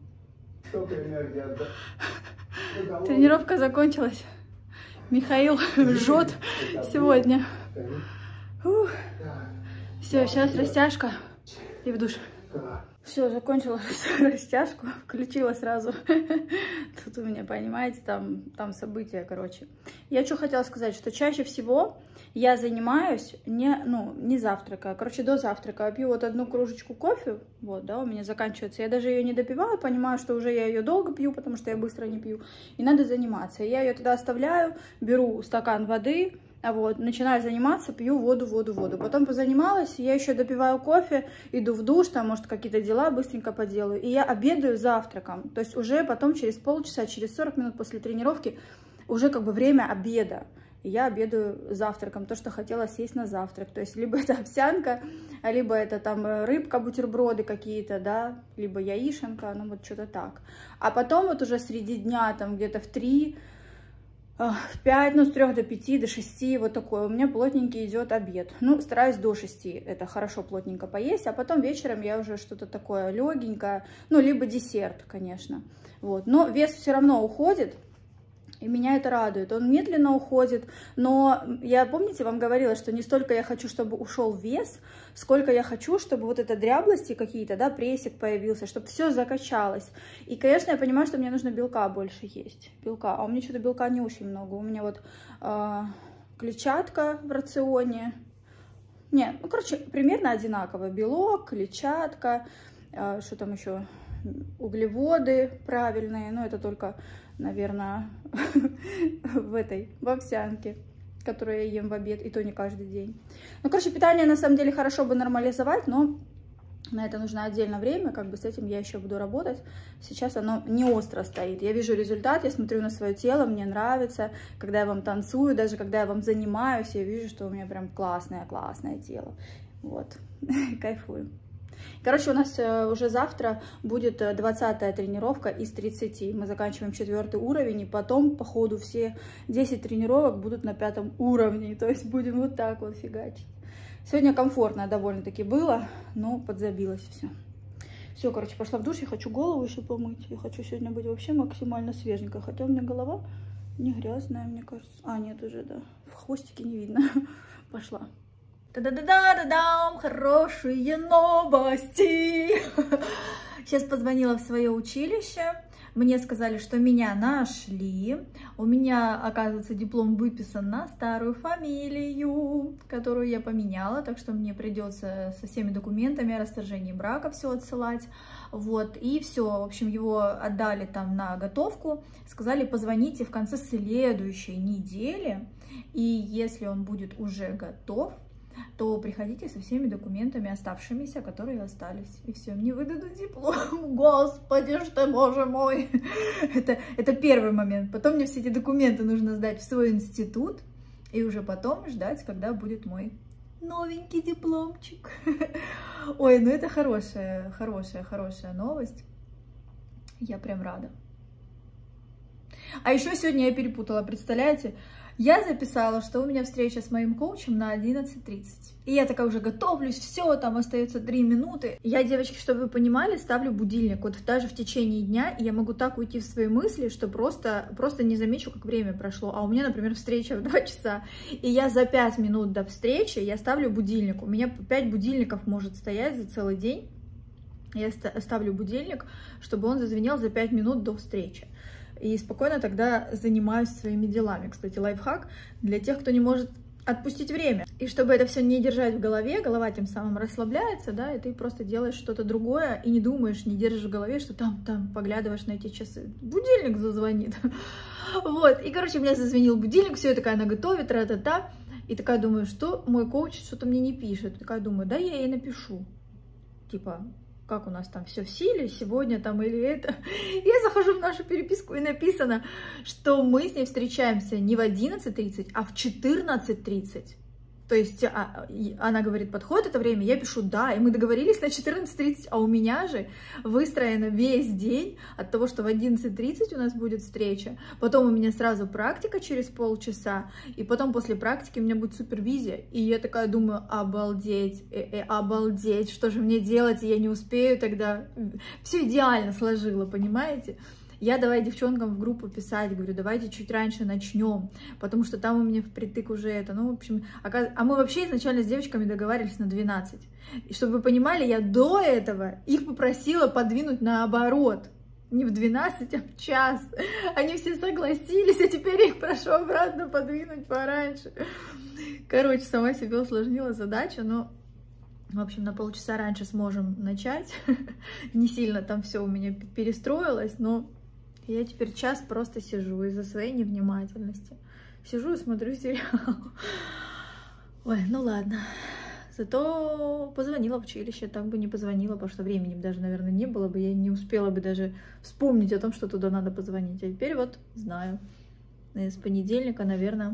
Тренировка закончилась. Михаил жжет сегодня. Фух. Все, сейчас растяжка и в душ. Все, закончила растяжку, включила сразу. Тут у меня, понимаете, там, там события, короче. Я что хотела сказать, что чаще всего я занимаюсь не, ну, не завтракая. Короче, до завтрака я пью вот одну кружечку кофе, вот, да, у меня заканчивается. Я даже ее не допиваю, понимаю, что уже я ее долго пью, потому что я быстро не пью. И надо заниматься. Я ее тогда оставляю, беру стакан воды, вот, начинаю заниматься, пью воду, воду, воду. Потом позанималась, я еще допиваю кофе, иду в душ, там, может, какие-то дела быстренько поделаю. И я обедаю завтраком. То есть уже потом через полчаса, через сорок минут после тренировки уже как бы время обеда. И я обедаю завтраком, то, что хотела съесть на завтрак. То есть либо это овсянка, либо это там рыбка, бутерброды какие-то, да, либо яишенка, ну вот что-то так. А потом вот уже среди дня, там где-то в три... в пять, ну, с трех до пяти, до шести, вот такой. У меня плотненький идет обед. Ну, стараюсь до шести, это хорошо плотненько поесть, а потом вечером я уже что-то такое легенькое, ну, либо десерт, конечно. Вот, но вес все равно уходит, И меня это радует. Он медленно уходит, но я, помните, вам говорила, что не столько я хочу, чтобы ушел вес, сколько я хочу, чтобы вот это дряблости какие-то, да, прессик появился, чтобы все закачалось. И, конечно, я понимаю, что мне нужно белка больше есть, белка. А у меня что-то белка не очень много. У меня вот э, клетчатка в рационе. Не, ну, короче, примерно одинаково. Белок, клетчатка, э, что там еще, углеводы правильные, но это только... наверное, в этой, в овсянке, которую я ем в обед, и то не каждый день. Ну, короче, питание на самом деле хорошо бы нормализовать, но на это нужно отдельно время, как бы с этим я еще буду работать. Сейчас оно не остро стоит. Я вижу результат, я смотрю на свое тело, мне нравится. Когда я вам танцую, даже когда я вам занимаюсь, я вижу, что у меня прям классное-классное тело. Вот, кайфую. Короче, у нас уже завтра будет двадцатая тренировка из тридцати. Мы заканчиваем четвертый уровень, и потом, по ходу, все десять тренировок будут на пятом уровне. То есть будем вот так вот фигачить. Сегодня комфортно довольно-таки было, но подзабилось все. Все, короче, пошла в душ, я хочу голову еще помыть. Я хочу сегодня быть вообще максимально свеженькой. Хотя у меня голова не грязная, мне кажется. А, нет, уже, да. В хвостике не видно. Пошла. Та-да-да-да-да-дам! Хорошие новости! Сейчас позвонила в свое училище. Мне сказали, что меня нашли. У меня, оказывается, диплом выписан на старую фамилию, которую я поменяла. Так что мне придется со всеми документами о расторжении брака все отсылать. Вот, и все. В общем, его отдали там на готовку. Сказали, позвоните в конце следующей недели. И если он будет уже готов, то приходите со всеми документами оставшимися, которые остались. И все, мне выдадут диплом. Господи, что, боже мой. это, это первый момент. Потом мне все эти документы нужно сдать в свой институт. И уже потом ждать, когда будет мой новенький дипломчик. Ой, ну это хорошая, хорошая, хорошая новость. Я прям рада. А еще сегодня я перепутала, представляете? Я записала, что у меня встреча с моим коучем на одиннадцать тридцать. И я такая уже готовлюсь, все, там остается три минуты. Я, девочки, чтобы вы понимали, ставлю будильник. Вот даже в течение дня я могу так уйти в свои мысли, что просто, просто не замечу, как время прошло. А у меня, например, встреча в два часа. И я за пять минут до встречи я ставлю будильник. У меня пять будильников может стоять за целый день. Я ставлю будильник, чтобы он зазвенел за пять минут до встречи. И спокойно тогда занимаюсь своими делами. Кстати, лайфхак для тех, кто не может отпустить время. И чтобы это все не держать в голове, голова тем самым расслабляется, да, и ты просто делаешь что-то другое и не думаешь, не держишь в голове, что там, там, поглядываешь на эти часы. Будильник зазвонит. Вот, и, короче, у меня зазвонил будильник, все, я такая наготове, тра-та-та. И такая думаю, что мой коуч что-то мне не пишет. Такая думаю, да, я ей напишу. Типа... как у нас там все в силе, сегодня там или это. Я захожу в нашу переписку, и написано, что мы с ней встречаемся не в одиннадцать тридцать, а в четырнадцать тридцать. То есть она говорит, подходит это время, я пишу да, и мы договорились на четырнадцать тридцать, а у меня же выстроено весь день от того, что в одиннадцать тридцать у нас будет встреча, потом у меня сразу практика через полчаса, и потом после практики у меня будет супервизия, и я такая думаю, обалдеть, э -э, обалдеть, что же мне делать, я не успею тогда, все идеально сложила, понимаете? Я давай девчонкам в группу писать, говорю, давайте чуть раньше начнем, потому что там у меня впритык уже это, ну, в общем, а мы вообще изначально с девочками договаривались на двенадцать. И чтобы вы понимали, я до этого их попросила подвинуть наоборот, не в двенадцать, а в час. Они все согласились, а теперь я их прошу обратно подвинуть пораньше. Короче, сама себе усложнила задачу, но... В общем, на полчаса раньше сможем начать. Не сильно там все у меня перестроилось, но я теперь час просто сижу из-за своей невнимательности. Сижу и смотрю сериал. Ой, ну ладно. Зато позвонила в училище, так бы не позвонила, потому что времени даже, наверное, не было бы. Я не успела бы даже вспомнить о том, что туда надо позвонить. А теперь вот знаю. С понедельника, наверное,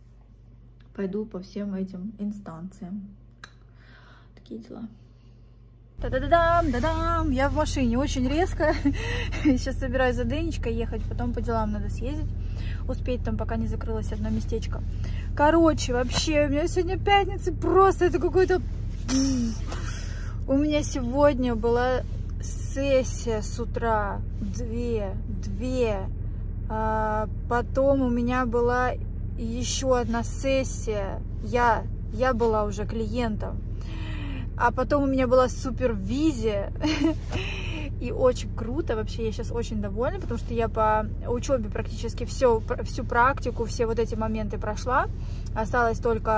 пойду по всем этим инстанциям. Такие дела. Та-да-да-дам, да-дам. Я в машине очень резко. Сейчас собираюсь за Денечкой ехать, потом по делам надо съездить. Успеть там, пока не закрылось одно местечко. Короче, вообще, у меня сегодня пятница, просто это какой-то... У меня сегодня была сессия с утра. Две, две, А, потом у меня была еще одна сессия. Я, я была уже клиентом. А потом у меня была супервизия. И очень круто. Вообще я сейчас очень довольна, потому что я по учебе практически все, всю практику, все вот эти моменты прошла. Осталось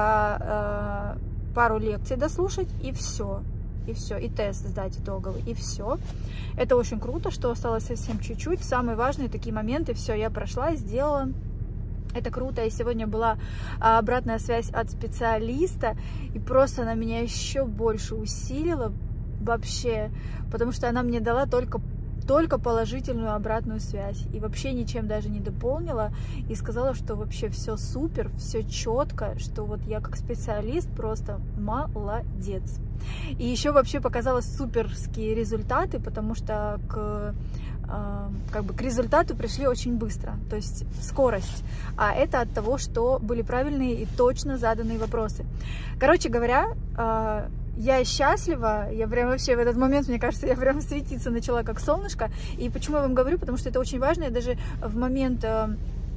только э, пару лекций дослушать, и все. И все, и тест сдать итоговый, и все. Это очень круто, что осталось совсем чуть-чуть. Самые важные такие моменты, все, я прошла, сделала. Это круто. И сегодня была обратная связь от специалиста, и просто она меня еще больше усилила вообще, потому что она мне дала только только положительную обратную связь и вообще ничем даже не дополнила, и сказала, что вообще все супер, все четко, что вот я как специалист просто молодец. И еще вообще показала суперские результаты, потому что к, э, как бы к результату пришли очень быстро, то есть скорость, а это от того, что были правильные и точно заданные вопросы. Короче говоря, э, я счастлива, я прям вообще в этот момент, мне кажется, я прям светиться начала как солнышко. И почему я вам говорю, потому что это очень важно. Я даже в момент э,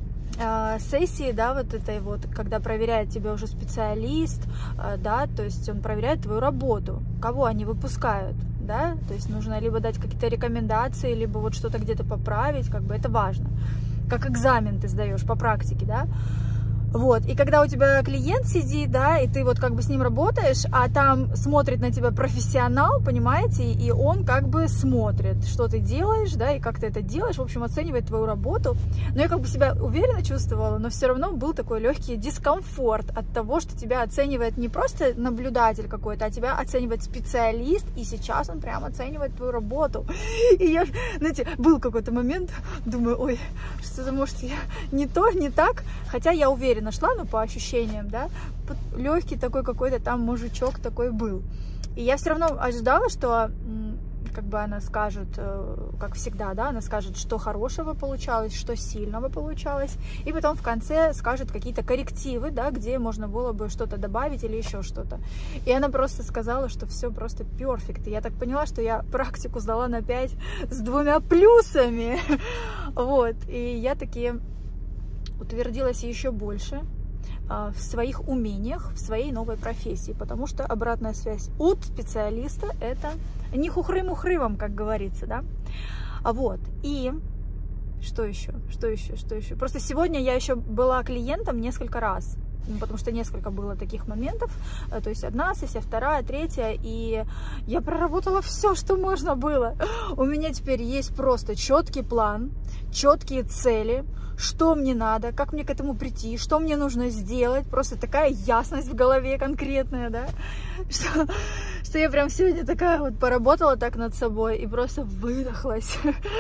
э, сессии, да, вот этой вот, когда проверяет тебя уже специалист, э, да, то есть он проверяет твою работу, кого они выпускают, да, то есть нужно либо дать какие-то рекомендации, либо вот что-то где-то поправить, как бы это важно. Как экзамен ты сдаешь по практике, да. Вот, и когда у тебя клиент сидит, да, и ты вот как бы с ним работаешь, а там смотрит на тебя профессионал, понимаете, и он как бы смотрит, что ты делаешь, да, и как ты это делаешь, в общем, оценивает твою работу. Но я как бы себя уверенно чувствовала, но все равно был такой легкий дискомфорт от того, что тебя оценивает не просто наблюдатель какой-то, а тебя оценивает специалист, и сейчас он прям оценивает твою работу. И я, знаете, был какой-то момент, думаю, ой, что-то, может, я не то, не так, хотя я уверена, нашла, но по ощущениям, да, легкий такой какой-то там мужичок такой был. И я все равно ожидала, что как бы она скажет, как всегда, да, она скажет, что хорошего получалось, что сильного получалось, и потом в конце скажет какие-то коррективы, да, где можно было бы что-то добавить или еще что-то. И она просто сказала, что все просто перфект. И я так поняла, что я практику сдала на пять с двумя плюсами. Вот. И я таки утвердилась еще больше а, в своих умениях, в своей новой профессии, потому что обратная связь от специалиста — это не хухры-мухры вам, как говорится, да. А вот, и что еще, что еще, что еще? Просто сегодня я еще была клиентом несколько раз, потому что несколько было таких моментов, то есть одна сессия, вторая, третья, и я проработала все, что можно было. У меня теперь есть просто четкий план, четкие цели, что мне надо, как мне к этому прийти, что мне нужно сделать, просто такая ясность в голове конкретная, да, что, что я прям сегодня такая вот поработала так над собой и просто выдохлась.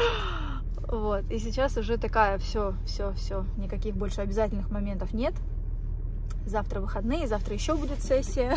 Вот, и сейчас уже такая, все, все, все, никаких больше обязательных моментов нет. Завтра выходные, завтра еще будет сессия.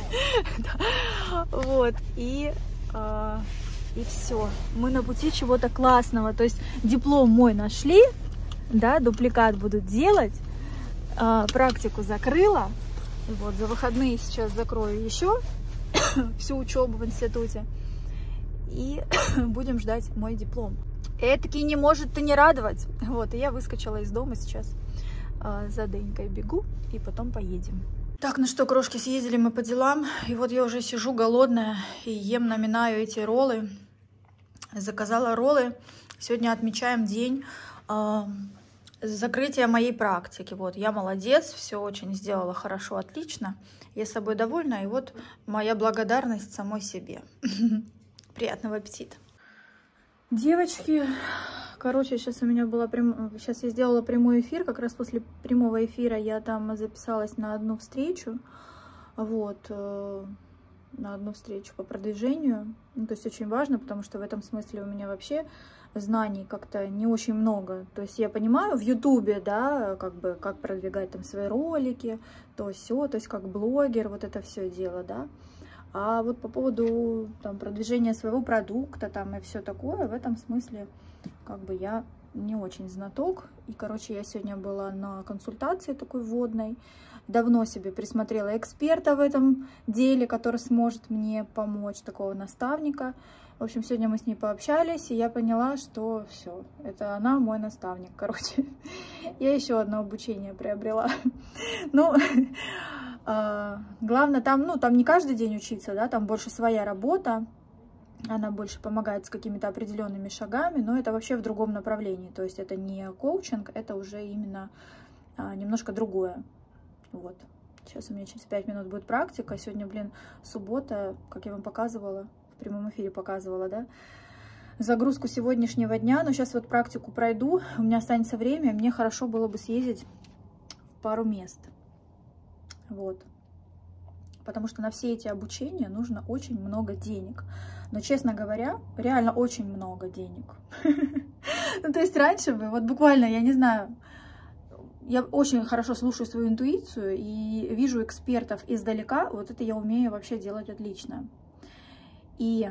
Вот, и, и все. Мы на пути чего-то классного. То есть диплом мой нашли, да, дупликат будут делать, практику закрыла. Вот, за выходные сейчас закрою еще всю учебу в институте. И будем ждать мой диплом. Этаки не может ты не радовать. Вот, и я выскочила из дома сейчас. За Денькой бегу, и потом поедем. Так, ну что, крошки, съездили мы по делам, и вот я уже сижу голодная и ем, наминаю эти роллы. Заказала роллы. Сегодня отмечаем день э, закрытия моей практики. Вот, я молодец, все очень сделала хорошо, отлично. Я собой довольна, и вот моя благодарность самой себе. Приятного аппетита. Девочки, короче, сейчас у меня была прям... сейчас я сделала прямой эфир, как раз после прямого эфира я там записалась на одну встречу, вот, на одну встречу по продвижению, ну, то есть очень важно, потому что в этом смысле у меня вообще знаний как-то не очень много, то есть я понимаю в ютубе, да, как бы, как продвигать там свои ролики, то все, то есть как блогер, вот это все дело, да. А вот по поводу там продвижения своего продукта там и все такое, в этом смысле как бы я не очень знаток. И, короче, я сегодня была на консультации такой вводной. Давно себе присмотрела эксперта в этом деле, который сможет мне помочь, такого наставника. В общем, сегодня мы с ней пообщались, и я поняла, что все, это она мой наставник, короче. Я еще одно обучение приобрела. Ну, главное, там, ну, там не каждый день учиться, да, там больше своя работа. Она больше помогает с какими-то определенными шагами, но это вообще в другом направлении. То есть это не коучинг, это уже именно немножко другое. Вот. Сейчас у меня через пять минут будет практика. Сегодня, блин, суббота, как я вам показывала, в прямом эфире показывала, да, загрузку сегодняшнего дня. Но сейчас вот практику пройду, у меня останется время, мне хорошо было бы съездить в пару мест. Вот. Потому что на все эти обучения нужно очень много денег. Но, честно говоря, реально очень много денег. Ну, то есть раньше бы, вот буквально, я не знаю, я очень хорошо слушаю свою интуицию и вижу экспертов издалека. Вот это я умею вообще делать отлично. И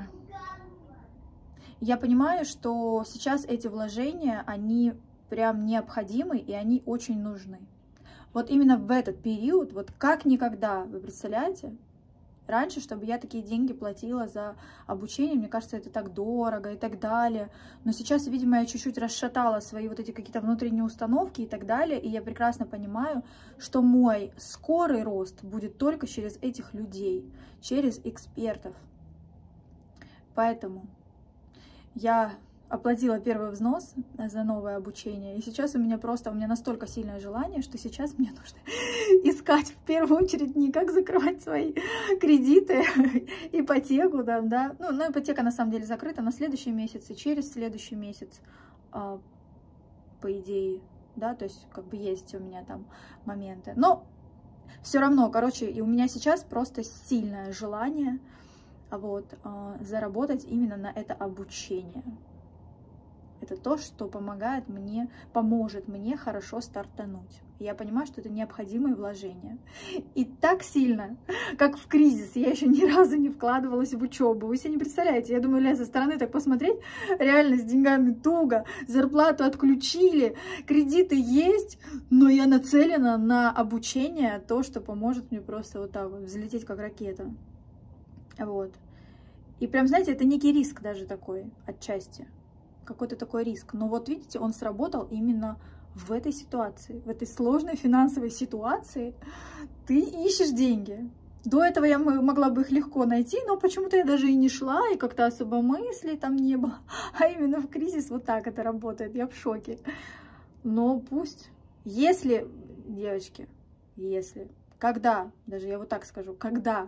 я понимаю, что сейчас эти вложения, они прям необходимы и они очень нужны. Вот именно в этот период, вот как никогда, вы представляете? Раньше, чтобы я такие деньги платила за обучение, мне кажется, это так дорого и так далее. Но сейчас, видимо, я чуть-чуть расшатала свои вот эти какие-то внутренние установки и так далее. И я прекрасно понимаю, что мой скорый рост будет только через этих людей, через экспертов. Поэтому я оплатила первый взнос за новое обучение. И сейчас у меня просто, у меня настолько сильное желание, что сейчас мне нужно искать в первую очередь не как закрывать свои кредиты, ипотеку, да, да. Ну, но ипотека на самом деле закрыта на следующий месяц и через следующий месяц, по идее, да, то есть как бы есть у меня там моменты. Но все равно, короче, и у меня сейчас просто сильное желание вот, заработать именно на это обучение. Это то, что помогает мне, поможет мне хорошо стартануть. Я понимаю, что это необходимые вложения. И так сильно, как в кризис, я еще ни разу не вкладывалась в учебу. Вы себе не представляете. Я думаю, ля, со стороны так посмотреть, реально с деньгами туго, зарплату отключили, кредиты есть, но я нацелена на обучение, то, что поможет мне просто вот так вот взлететь, как ракета. Вот. И прям, знаете, это некий риск даже такой, отчасти. Какой-то такой риск. Но вот видите, он сработал именно в этой ситуации, в этой сложной финансовой ситуации. Ты ищешь деньги. До этого я могла бы их легко найти, но почему-то я даже и не шла, и как-то особо мыслей там не было. А именно в кризис вот так это работает. Я в шоке. Но пусть. Если, девочки, если, когда, даже я вот так скажу, когда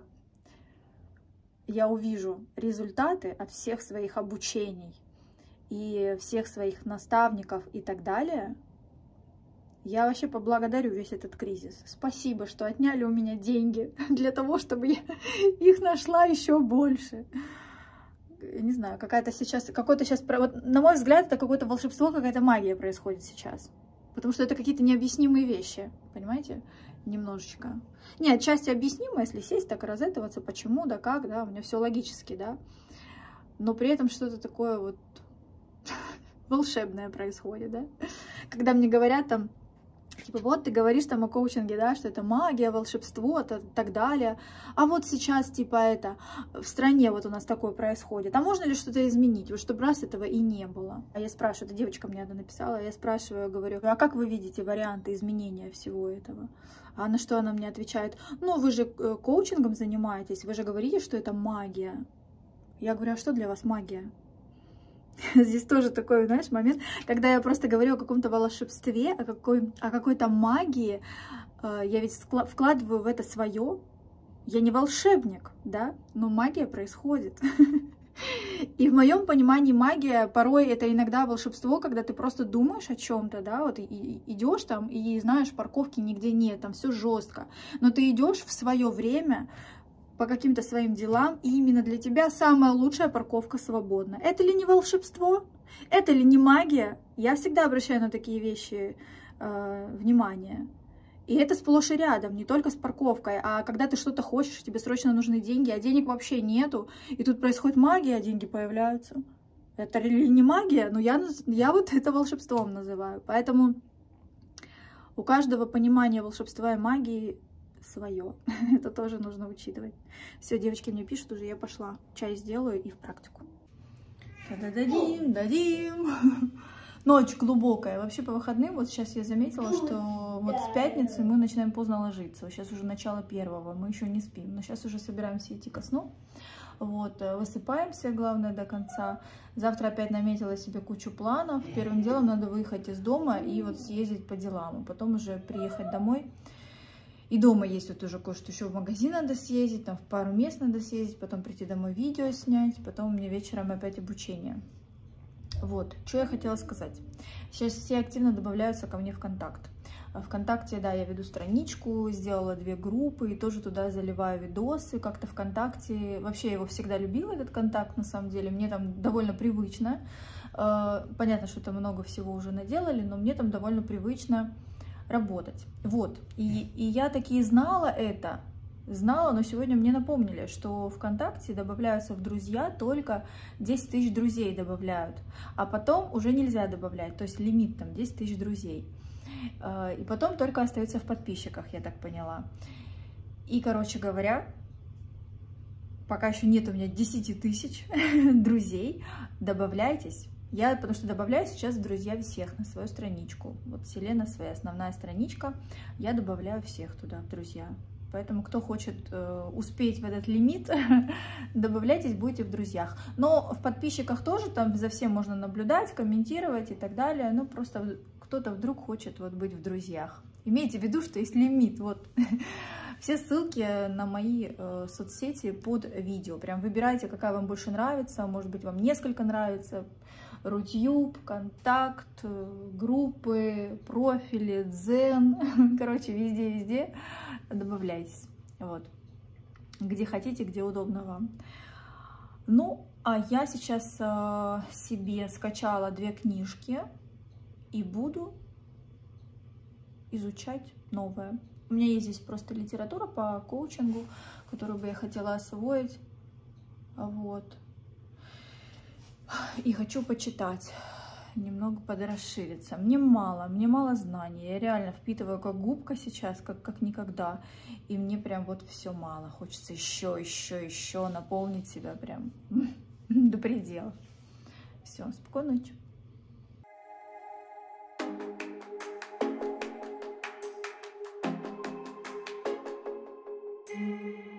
я увижу результаты от всех своих обучений, и всех своих наставников и так далее, я вообще поблагодарю весь этот кризис. Спасибо, что отняли у меня деньги для того, чтобы я их нашла еще больше. Не знаю, какая-то сейчас, какой-то сейчас, вот, на мой взгляд, это какое-то волшебство, какая-то магия происходит сейчас. Потому что это какие-то необъяснимые вещи, понимаете? Немножечко. Не, отчасти объяснимо, если сесть, так и разэтываться, почему, да как, да, у меня все логически, да. Но при этом что-то такое вот волшебное происходит, да? Когда мне говорят там, типа, вот ты говоришь там о коучинге, да, что это магия, волшебство, и так далее, а вот сейчас, типа, это, в стране вот у нас такое происходит, а можно ли что-то изменить, вот чтобы раз этого и не было? А я спрашиваю, эта девочка мне одна написала, я спрашиваю, говорю, а как вы видите варианты изменения всего этого? А на что она мне отвечает, ну, вы же коучингом занимаетесь, вы же говорите, что это магия. Я говорю, а что для вас магия? Здесь тоже такой, знаешь, момент, когда я просто говорю о каком-то волшебстве, о, какой, о какой-то магии, я ведь вкладываю в это свое. Я не волшебник, да, но магия происходит. И в моем понимании магия порой это иногда волшебство, когда ты просто думаешь о чем-то, да, вот и идешь там и знаешь, парковки нигде нет, там все жестко, но ты идешь в свое время по каким-то своим делам, и именно для тебя самая лучшая парковка свободна. Это ли не волшебство? Это ли не магия? Я всегда обращаю на такие вещи э, внимание. И это сплошь и рядом, не только с парковкой, а когда ты что-то хочешь, тебе срочно нужны деньги, а денег вообще нету, и тут происходит магия, а деньги появляются. Это ли не магия, но я, я вот это волшебством называю. Поэтому у каждого понимание волшебства и магии свое. Это тоже нужно учитывать. Все, девочки мне пишут уже, я пошла. Чай сделаю и в практику. Да-да-дадим, дадим. Ночь глубокая. Вообще по выходным, вот сейчас я заметила, что вот с пятницы мы начинаем поздно ложиться. Сейчас уже начало первого, мы еще не спим. Но сейчас уже собираемся идти ко сну. Вот, высыпаемся, главное, до конца. Завтра опять наметила себе кучу планов. Первым делом надо выехать из дома и вот съездить по делам. А потом уже приехать домой. И дома есть вот уже кое-что еще в магазин надо съездить, там в пару мест надо съездить, потом прийти домой видео снять, потом у меня вечером опять обучение. Вот, что я хотела сказать. Сейчас все активно добавляются ко мне в ВКонтакт. ВКонтакте, да, я веду страничку, сделала две группы, и тоже туда заливаю видосы. Как-то ВКонтакте, вообще я его всегда любила, этот контакт, на самом деле, мне там довольно привычно. Понятно, что там много всего уже наделали, но мне там довольно привычно работать. Вот, и, и я таки знала это, знала, но сегодня мне напомнили, что ВКонтакте добавляются в друзья только десять тысяч друзей добавляют, а потом уже нельзя добавлять, то есть лимит там десять тысяч друзей. И потом только остается в подписчиках, я так поняла. И, короче говоря, пока еще нет у меня десяти тысяч друзей, добавляйтесь. Я, потому что добавляю сейчас в друзья всех на свою страничку. Вот Селена своя основная страничка, я добавляю всех туда в друзья. Поэтому, кто хочет э, успеть в этот лимит, добавляйтесь, будете в друзьях. Но в подписчиках тоже там за всем можно наблюдать, комментировать и так далее. Ну, просто кто-то вдруг хочет вот быть в друзьях. Имейте в виду, что есть лимит. Вот все ссылки на мои э, соцсети под видео. Прям выбирайте, какая вам больше нравится. Может быть, вам несколько нравится. Рутюб, Контакт, группы, профили, Дзен. Короче, везде-везде добавляйтесь. Вот. Где хотите, где удобно вам. Ну, а я сейчас э, себе скачала две книжки и буду изучать новое. У меня есть здесь просто литература по коучингу, которую бы я хотела освоить. Вот. И хочу почитать, немного подрасшириться. Мне мало, мне мало знаний. Я реально впитываю как губка сейчас, как, как никогда. И мне прям вот все мало. Хочется еще, еще, еще наполнить себя прям до предела. Все, спокойной ночи.